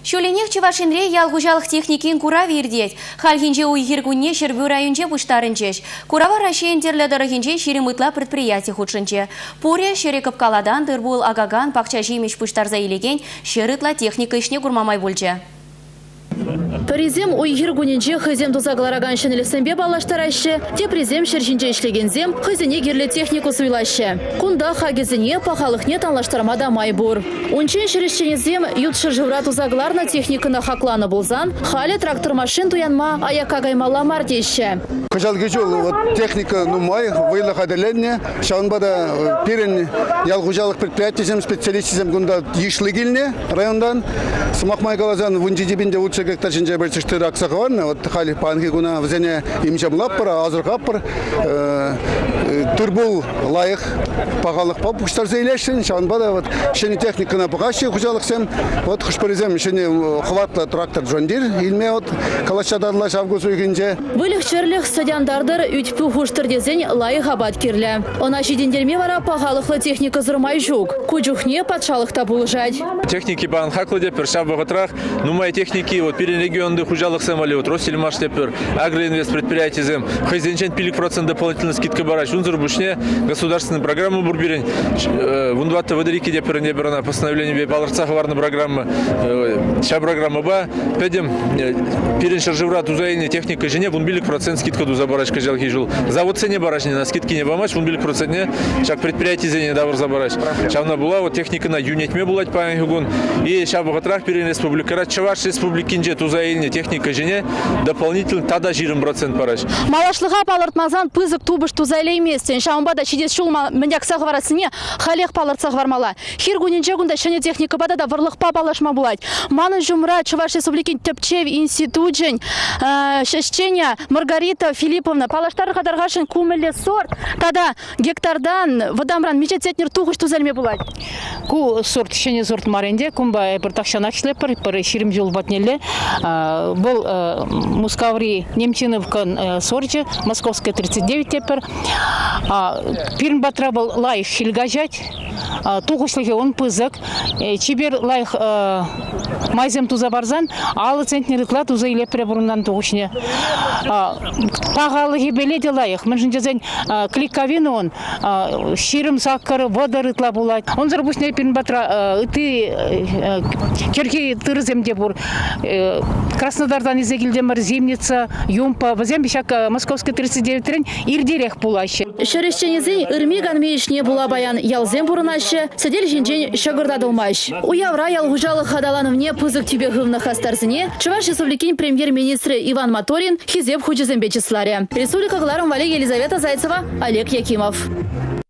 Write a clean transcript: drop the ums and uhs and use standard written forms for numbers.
Шуленех Чувашинре ялгужалық техникин кура вердет. Халхинже уйгиргуне шербю районже буштарынчеш. Курава Россия терлядырыхинже шеремытла предприятий худшынче. Пуре шерекып каладан дырбул агаган пакча жимеш буштарза илеген шерытла техника ишне курмамай бульче. Президем уйгиргуненже хызем тузаглараган шенелесембе балаштарайшы, те президем шершинже ишлегензем хызене герле технику суйлашы. Кунда хагезене пахалыхне танлаштармада майбур. Унчен шерешченезем ют шержевра тузагларна техникына хакланы булзан, халі трактор машин туянма аякагаймала мардеща. Вот техника май выйлых отделение, шаунбада пирен ялгужалых предприятием специалистизем гунда ишлегильне райондан. Смахмай галазан вунджидибинде лучше гектар шинже бельчештер аксахварны, вот хали панги гуна взяне имчам лаппара, азырхаппар, турбул лайых пагалых папуштар зейлешин, шаунбада вот шени техника на пагаши хужалыксем, вот хушпаризем шени хватла трактор джондир, илме вот калашадарлаш авгусу игинже. Вылих черлих стадиандардыр үтпу хуштырдезен лайых абат кирлі. Она шидендерме вара пагалыхлы техника зырмай жук, кучухне патшалықта булыжать. Техники бан хакладе першав багатрах, мои техники вот перед регионды хужалых самолет, Россельмаш тепер, Агроинвест предприятием, хозяйчен 50% дополнительной скидка бараш, унзер бушне государственная программа бурбирень, вундвата выдарики тепер не берна постановление баларцах варна программа, ша программа ба, пойдем перед шаржевра тузаине техника жене вунбилик процент скидка ду забараш кажалки жил, завод цене бараш не на скидки не бамаш, вунбилик процент не, шаг предприятие зене давар забараш, шавна была вот техника на юнитме булать памятгун и ша багатрах перед республика Чаваш республикинже тузаине техника жене дополнительно тада жирым процент параш. Малашлыга палыртмазан пызык тубыш тузайлей местен. Шаумбада чидес шулма мендяксах варасыне халех палыртсах вармала. Хиргунинже гунда шене техника бада да варлыхпа палашма булать. Маны жумра Чаваш республикин тепчев институт жень шешченя Маргарита Филипповна палаштары хадаргашын кумеле сорт тада гектардан вадамран мечет сетнер тугыш тузальме булать. Ку сорт шене сорт маренде кумба пыртакшанак шлепер ширим жол батнеле был Мускаври Немчиновка сорче Московская 39 тепер пирм батра был лайх хильгажать тугушлыге он пызык чибер лайх майзем тузабарзан алы центнер клад туза иле пребурундан тугушне пагалы гибеледе лайх мынжынжазен кликовин он ширим саккар водор итла булать он зарбушне пирм батра ты керки тырземде бур Краснодардан изегилдемер Зимница Юмпа возем бишак Московская 39 трен ирдерех пулаще. Шерешченезей ирмиган мейшне була баян ялзем бурынаще, садель жинжен шагырдадылмаш. Уявра ялгужалы хадалановне пызык тебе гывна хастарзыне, Чуваш республикин премьер-министр Иван Моторин хизеп хучезембе числаре. Республика Гларом Валерия Елизавета Зайцева, Олег Якимов.